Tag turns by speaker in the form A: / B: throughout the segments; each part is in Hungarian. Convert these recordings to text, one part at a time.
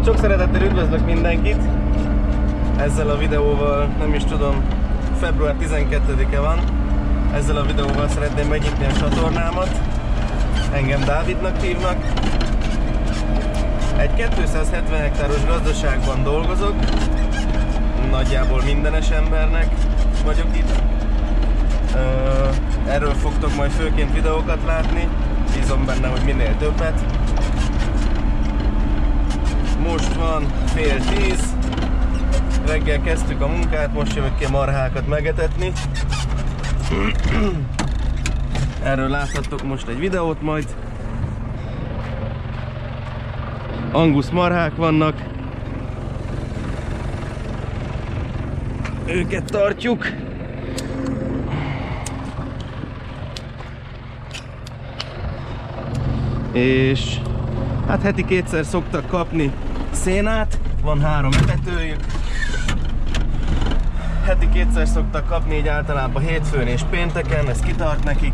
A: Sok szeretettel üdvözlök mindenkit! Ezzel a videóval, nem is tudom, február 12-e van. Ezzel a videóval szeretném megnyitni a csatornámat. Engem Dávidnak hívnak. Egy 270 hektáros gazdaságban dolgozok. Nagyjából mindenes embernek vagyok itt. Erről fogtok majd főként videókat látni. Bízom benne, hogy minél többet. Most van fél 10. Reggel kezdtük a munkát, most jövök ki a marhákat megetetni. Erről láthattok most egy videót majd. Angus marhák vannak. Őket tartjuk. És hát heti kétszer szoktak kapni szénát. Van 3 etetőjük. Heti kétszer szoktak kapni, így általában hétfőn és pénteken, ez kitart nekik.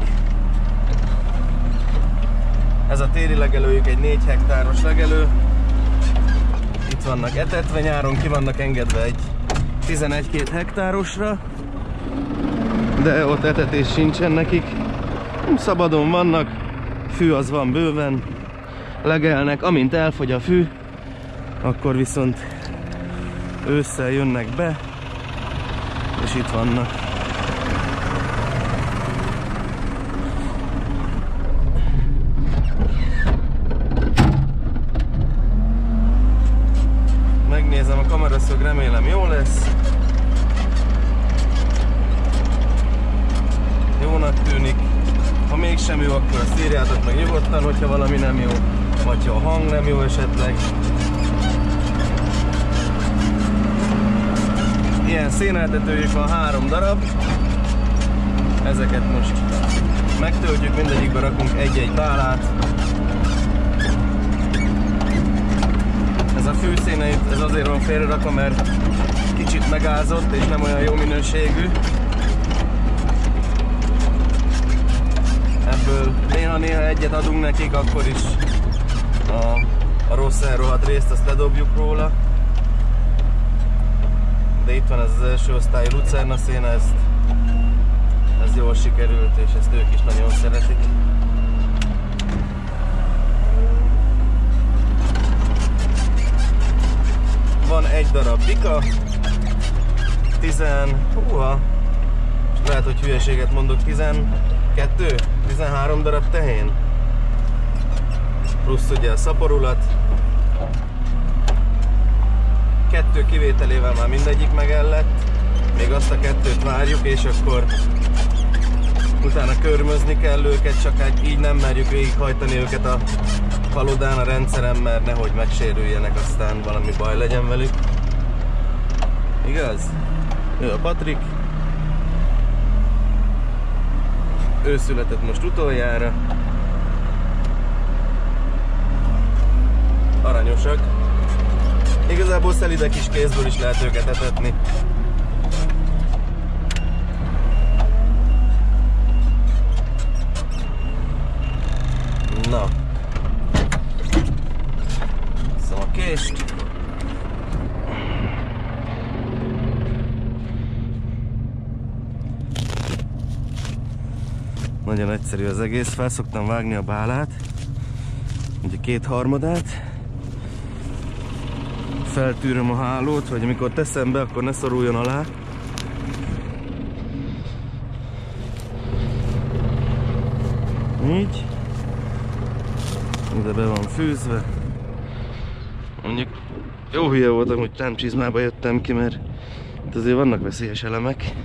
A: Ez a téli legelőjük egy 4 hektáros legelő. Itt vannak etetve, nyáron ki vannak engedve egy 11-2 hektárosra. De ott etetés sincsen nekik. Szabadon vannak, fű az van bőven. Legelnek, amint elfogy a fű, akkor viszont ősszel jönnek be, és itt vannak. Megnézem a kameraszög, remélem jó lesz. Jónak tűnik. Ha mégsem jó, akkor azt írjátok meg nyugodtan, hogyha valami nem jó, vagy ha a hang nem jó esetleg. Ilyen széneltetőjük van 3 darab. Ezeket most megtöltjük, mindegyikbe rakunk egy-egy bálát. Ez a fűszéne itt, ez azért van félrerakva, mert kicsit megázott és nem olyan jó minőségű. Ebből néha-néha egyet adunk nekik, akkor is a rossz elrohadt részt azt ledobjuk róla. De itt van ez az első osztályú lucerna széna, ez jól sikerült, és ezt ők is nagyon szeretik. Van egy darab pika, 13 darab tehén, plusz ugye a szaporulat. 2 kivételével már mindegyik megellett, még azt a 2-t várjuk, és akkor utána körmözni kell őket, csak hát így nem merjük végighajtani őket a palodán, a rendszeren, mert nehogy megsérüljenek, aztán valami baj legyen velük. Igaz? Ő a Patrik. Ő született most utoljára. Aranyosak. Igazából szelidek is, kézből is lehet őket etetni. Na. Szóval a kést. Nagyon egyszerű az egész, fel szoktam vágni a bálát, ugye 2/3-át. Feltűröm a hálót, hogy amikor teszem be, akkor ne szoruljon alá. Így. Ide be van fűzve. Mondjuk jó hülye voltam, hogy támcsizmába jöttem ki, mert itt azért vannak veszélyes elemek.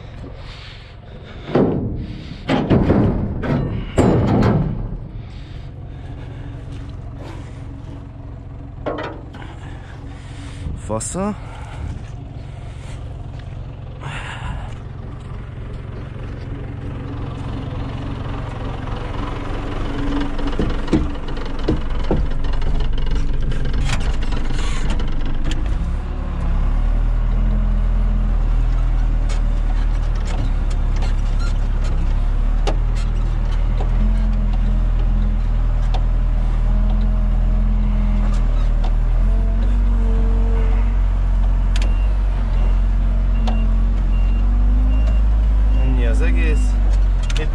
A: Fasza.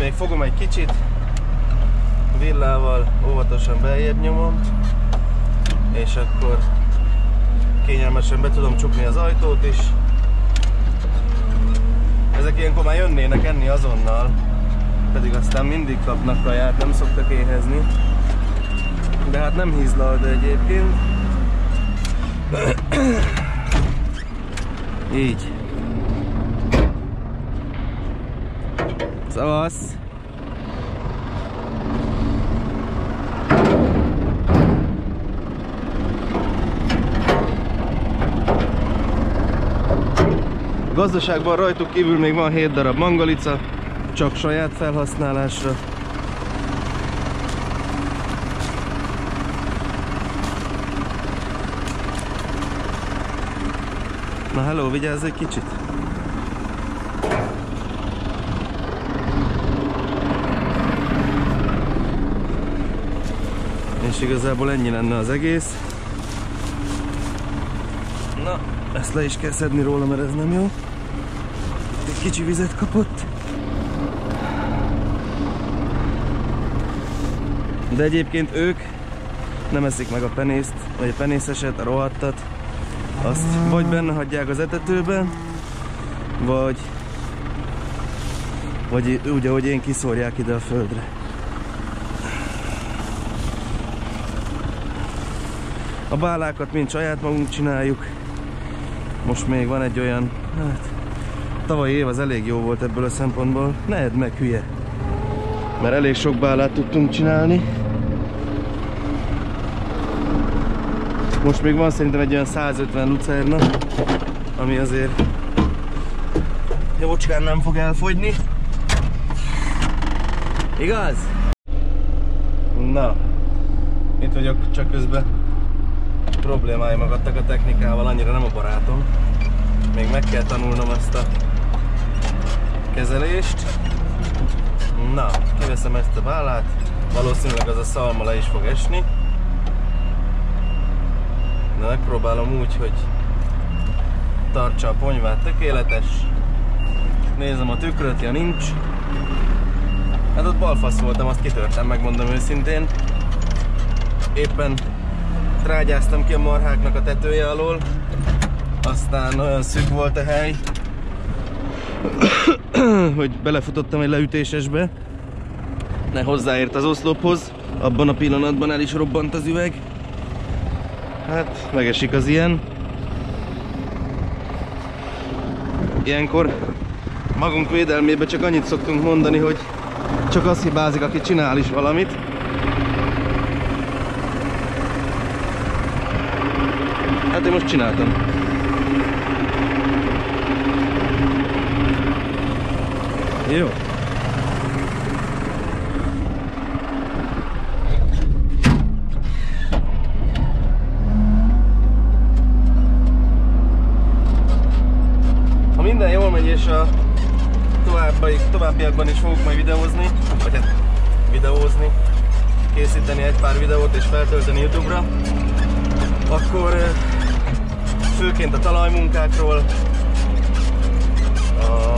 A: még fogom egy kicsit, villával óvatosan beljebb nyomom, és akkor kényelmesen be tudom csukni az ajtót is. Ezek ilyenkor már jönnének enni azonnal, pedig aztán mindig kapnak kaját, nem szoktak éhezni. De hát nem hízlal, de egyébként. Így. Szavasz! A gazdaságban rajtuk kívül még van 7 darab mangalica, csak saját felhasználásra. Na hello, vigyázz egy kicsit! És igazából ennyi lenne az egész. Na, ezt le is kell szedni róla, mert ez nem jó. Itt egy kicsi vizet kapott. De egyébként ők nem eszik meg a penészt, vagy a penészeset, a rohadtat. Azt vagy benne hagyják az etetőben, vagy úgy, ahogy én, kiszórják ide a földre. A bálákat mind saját magunk csináljuk. Most még van egy olyan, hát tavalyi év az elég jó volt ebből a szempontból. Ne edd meg, hülye! Mert elég sok bálát tudtunk csinálni. Most még van szerintem egy olyan 150 lucerna, ami azért jócskán nem fog elfogyni. Igaz? Na, itt vagyok, csak közben problémáim akadtak a technikával, annyira nem a barátom. Még meg kell tanulnom ezt a kezelést. Na, kiveszem ezt a bálát, valószínűleg az a szalma le is fog esni. De megpróbálom úgy, hogy tartsa a ponyvát tökéletes. Nézem a tükröt, ja nincs. Hát ott balfasz voltam, azt kitörtem, megmondom őszintén. Éppen trágyáztam ki a marháknak a tetője alól. Aztán olyan szűk volt a hely, hogy belefutottam egy leütésesbe. Ne hozzáért az oszlophoz. Abban a pillanatban el is robbant az üveg. Hát, megesik az ilyen. Ilyenkor magunk védelmében csak annyit szoktunk mondani, hogy csak az hibázik, aki csinál is valamit. Hát én most csináltam. Jó. Ha minden jól megy, és a továbbiakban is fogok majd videózni, vagy hát videózni, készíteni egy pár videót és feltölteni YouTube-ra, akkor főként a talajmunkákról, a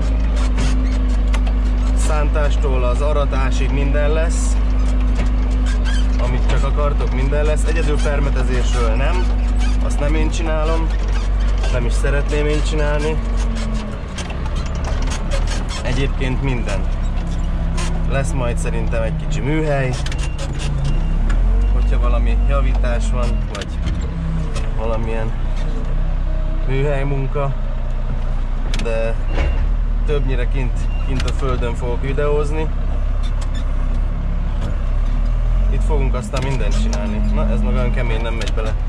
A: szántástól az aratásig minden lesz, amit csak akartok, minden lesz. Egyedül permetezésről nem, azt nem én csinálom, nem is szeretném én csinálni. Egyébként minden. Lesz majd szerintem egy kicsi műhely, hogyha valami javítás van, vagy valamilyen műhely munka, de többnyire kint a földön fogok videózni. Itt fogunk aztán mindent csinálni. Na, ez meg olyan kemény, nem megy bele.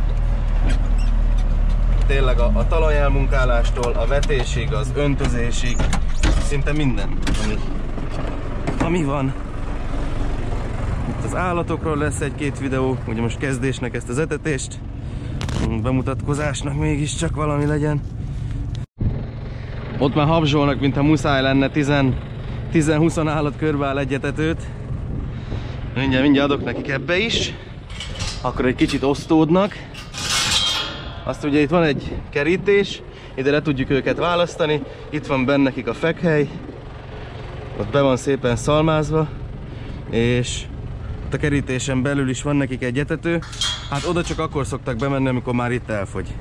A: Tényleg a talajelmunkálástól, a vetésig, az öntözésig, szinte minden, ami van. Itt az állatokról lesz egy-két videó, ugye most kezdésnek ezt az etetést, bemutatkozásnak mégiscsak valami legyen. Ott már habzsolnak, mintha muszáj lenne, 10-20 állat körbeáll egy etetőt. Mindjárt adok nekik ebbe is, akkor egy kicsit osztódnak. Azt ugye itt van egy kerítés, ide le tudjuk őket választani, itt van benne nekik a fekhely, Ott be van szépen szalmázva, és a kerítésen belül is van nekik egy etető. Hát oda csak akkor szoktak bemenni, amikor már itt elfogy.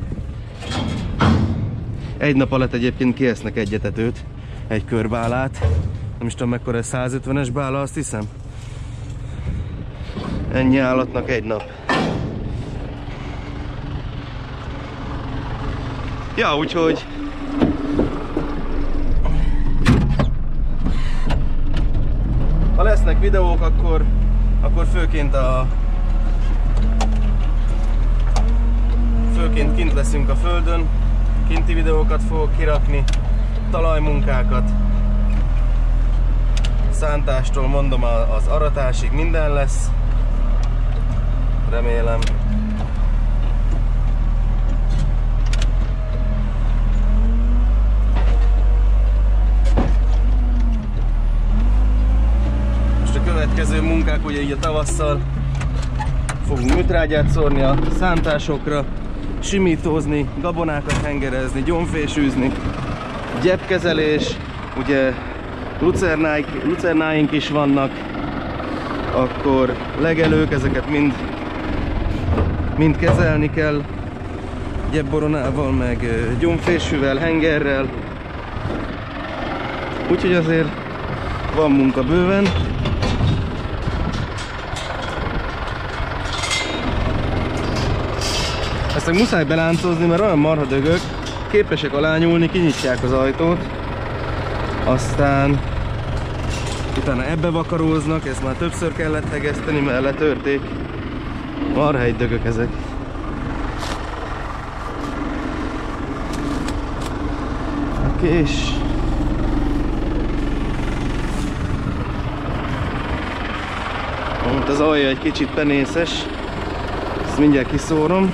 A: Egy nap alatt egyébként kiesznek egy etetőt, egy körbálát. Nem is tudom mekkora, 150-es bála, azt hiszem. Ennyi állatnak egy nap. Ja, úgyhogy ha lesznek videók, akkor főként kint leszünk a földön. Kinti videókat fogok kirakni, talajmunkákat, szántástól mondom az aratásig minden lesz. Remélem. Most a következő munkák, ugye így a tavasszal fogunk műtrágyát szórni a szántásokra, simítózni, gabonákat hengerezni, gyomfésűzni, gyepkezelés, ugye lucernáink is vannak, akkor legelők, ezeket mind kezelni kell, gyepboronával, meg gyomfésűvel, hengerrel, úgyhogy azért van munka bőven. Ezt meg muszáj beláncozni, mert olyan marha dögök, képesek alányulni, kinyitják az ajtót, aztán utána ebbe vakaróznak, ezt már többször kellett hegeszteni, mert letörték. Marha egy dögök ezek. A kés. Az alja egy kicsit penészes, ezt mindjárt kiszórom.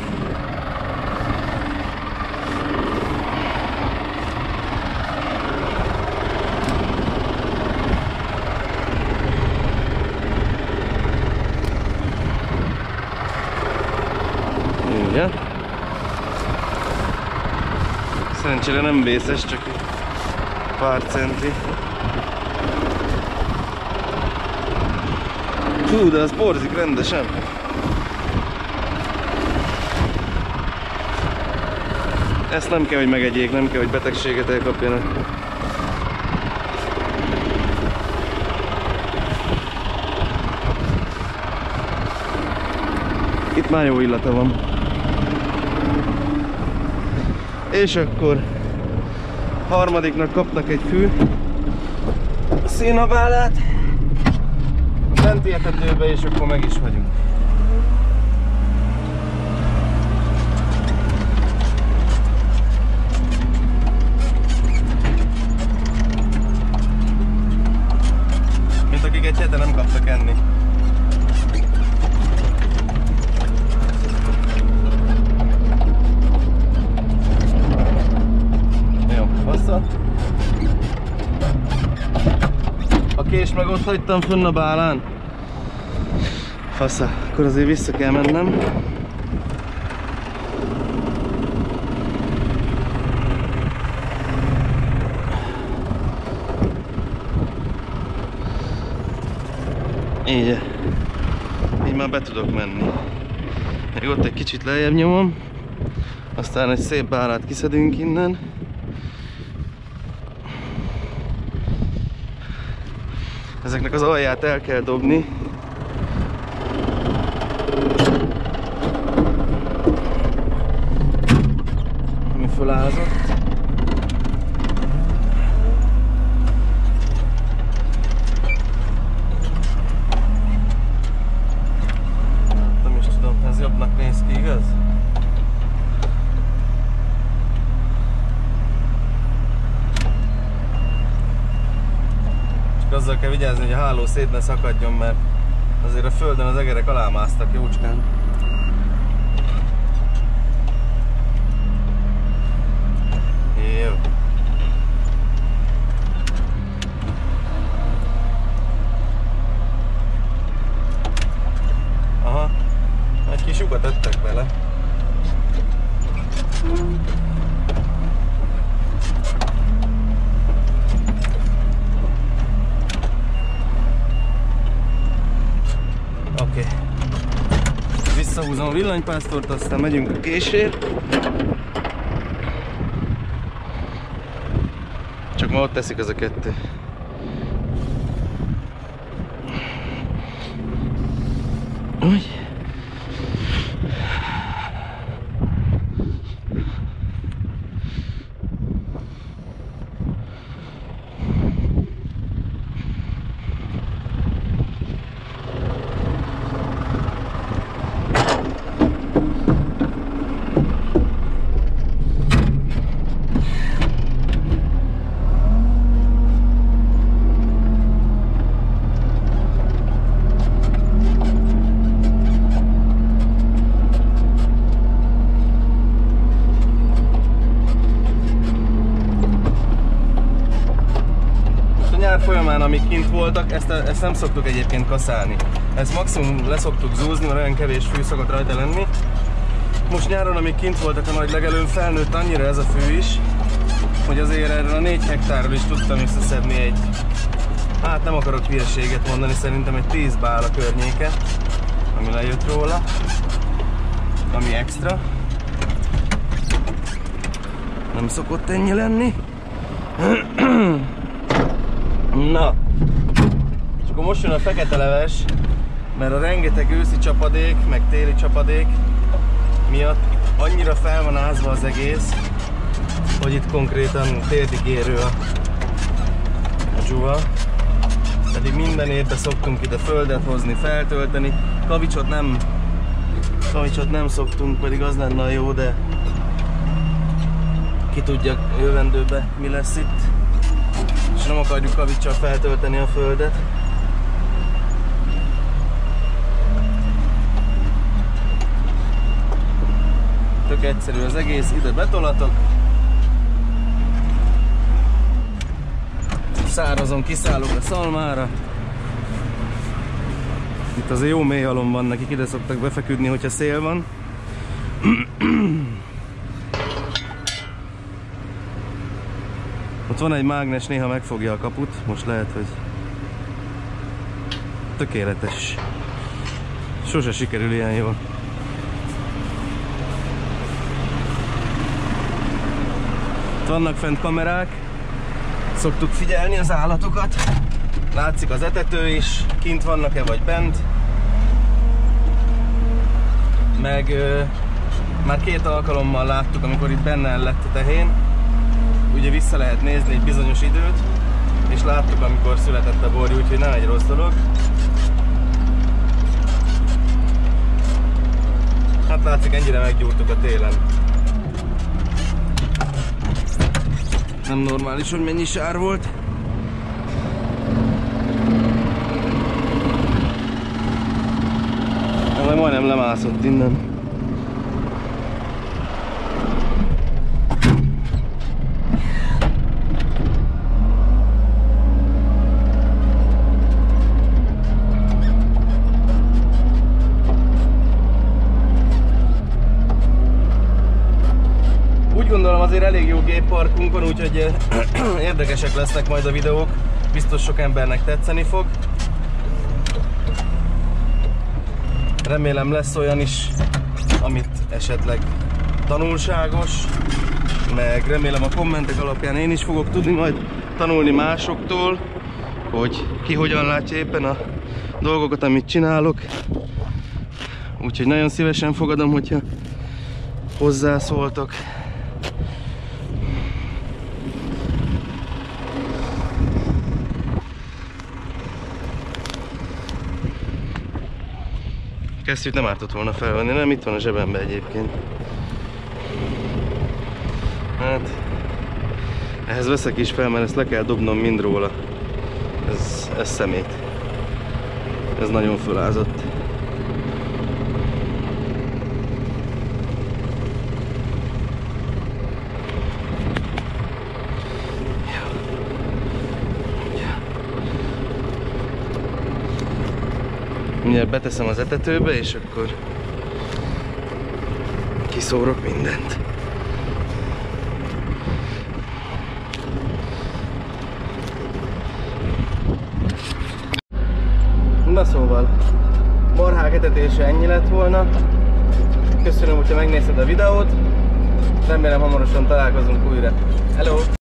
A: Szerencsére nem vészes, csak pár centi. Hú, de az borzik rendesen. Ezt nem kell, hogy megegyék, nem kell, hogy betegséget elkapjanak. Itt már jó illata van. És akkor harmadiknak kapnak egy fű szénabálát a benti etetőbe, és akkor meg is vagyunk. Mint akik egy hete nem kaptak enni. A kést meg ott hagytam fönn a bálán. Fasza, akkor azért vissza kell mennem. Így már be tudok menni. Még ott egy kicsit lejjebb nyomom, aztán egy szép bálát kiszedünk innen. Ezeknek az alját el kell dobni. Ami fölázott. Nem is tudom, ez jobbnak néz ki, igaz? Azzal kell vigyázni, hogy a háló szét ne szakadjon, mert azért a földön az egerek alámásztak jócskán. Jó. Aha, egy kis lyukat öttek bele. visszahúzom a villanypásztort, aztán megyünk a késért. Csak ma ott teszik az a kettő. Úgy.
B: Folyamán, amik kint voltak, ezt nem szoktuk egyébként kaszálni. Ezt maximum leszoktuk zúzni, mert olyan kevés fű szokott rajta lenni. Most nyáron, amik kint voltak a nagy legelőn, felnőtt annyira ez a fű is, hogy azért erről a 4 hektárról is tudtam összeszedni egy, hát nem akarok hülyeséget mondani, szerintem egy 10 bála környéke, ami lejött róla, ami extra. Nem szokott ennyi lenni. Na, és akkor most jön a fekete leves, mert a rengeteg őszi csapadék, meg téli csapadék miatt itt annyira fel van ázva az egész, hogy itt konkrétan térdig érő a dzsuva. Pedig minden évben szoktunk ide földet hozni, feltölteni. Kavicsot nem szoktunk, pedig az lenne a jó, de ki tudja jövendőben mi lesz itt. És nem akarjuk kavicsal feltölteni a földet. Tök egyszerű az egész, ide betolatok. Szárazon kiszállok a szalmára. Itt azért jó mély halom van, nekik ide szoktak befeküdni, hogyha szél van. Ott van egy mágnes, néha megfogja a kaput, most lehet, hogy tökéletes. Sose sikerül ilyen jól. Ott vannak fent kamerák, szoktuk figyelni az állatokat. Látszik az etető is, kint vannak-e vagy bent. Meg már 2 alkalommal láttuk, amikor itt benne lett a tehén. Ugye vissza lehet nézni egy bizonyos időt, és láttuk, amikor született a borjú, úgyhogy nem egy rossz dolog. Hát látszik, ennyire meggyúrtuk a télen. Nem normális, hogy mennyi sár volt. De majdnem lemászott innen. Azért elég jó gépparkunk van, úgyhogy érdekesek lesznek majd a videók. Biztos sok embernek tetszeni fog. Remélem lesz olyan is, amit esetleg tanulságos, meg remélem a kommentek alapján én is fogok tudni majd tanulni másoktól, hogy ki hogyan látja éppen a dolgokat, amit csinálok. Úgyhogy nagyon szívesen fogadom, hogyha hozzászóltok. Kesztyűt nem ártott volna felvenni, nem? Itt van a zsebemben egyébként. Hát, ehhez veszek is fel, mert ezt le kell dobnom mind róla. Ez szemét. Ez nagyon fölázott. Mindjárt beteszem az etetőbe, és akkor kiszórok mindent. Na szóval, marhák etetése ennyi lett volna.
A: megköszönöm, hogyha megnézted a videót. Remélem hamarosan találkozunk újra. Hello!